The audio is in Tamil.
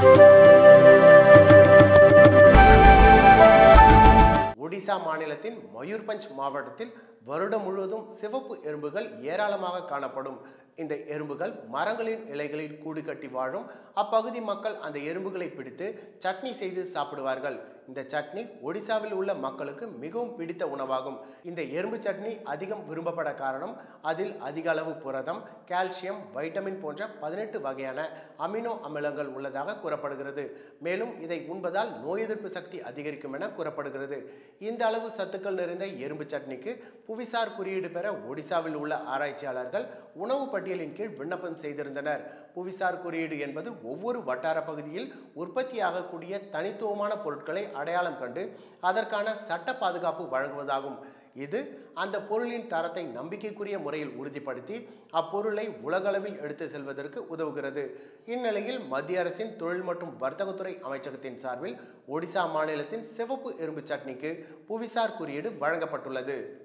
ஒடிசா மாநிலத்தின் மயூர்பஞ்ச் மாவட்டத்தில் வருடம் முழுவதும் சிவப்பு எறும்புகள் ஏராளமாக காணப்படும். இந்த எறும்புகள் மரங்களின் இலைகளில் கூடு கட்டி வாழும். அப்பகுதி மக்கள் அந்த எறும்புகளை பிடித்து சட்னி செய்து சாப்பிடுவார்கள். இந்த சட்னி ஒடிசாவில் உள்ள மக்களுக்கு மிகவும் பிடித்த உணவாகும். இந்த எறும்பு சட்னி அதிகம் விரும்பப்பட காரணம் அதில் அதிக அளவு புரதம், கால்சியம், வைட்டமின் போன்ற 18 வகையான அமினோ அமிலங்கள் உள்ளதாக கூறப்படுகிறது. மேலும் இதை உண்பதால் நோய் எதிர்ப்பு சக்தி அதிகரிக்கும் என கூறப்படுகிறது. இந்த அளவு சத்துக்கள் நிறைந்த எறும்பு சட்னிக்கு புவிசார் குறியீடு பெற ஒடிசாவில் உள்ள ஆராய்ச்சியாளர்கள் உணவு பட்டியலின் கீழ் விண்ணப்பம் செய்திருந்தனர். புவிசார் குறியீடு என்பது ஒவ்வொரு வட்டார பகுதியில் உற்பத்தியாகக்கூடிய தனித்துவமான பொருட்களை அடையாளம் கண்டு அதற்கான சட்ட பாதுகாப்பு வழங்குவதாகும். இது அந்த பொருளின் தரத்தை நம்பிக்கைக்குரிய முறையில் உறுதிப்படுத்தி அப்பொருளை உலகளவில் எடுத்து செல்வதற்கு உதவுகிறது. இந்நிலையில் மத்திய அரசின் தொழில் மற்றும் வர்த்தகத்துறை அமைச்சகத்தின் சார்பில் ஒடிசா மாநிலத்தின் சிவப்பு எறும்பு சட்னிக்கு புவிசார் குறியீடு வழங்கப்பட்டுள்ளது.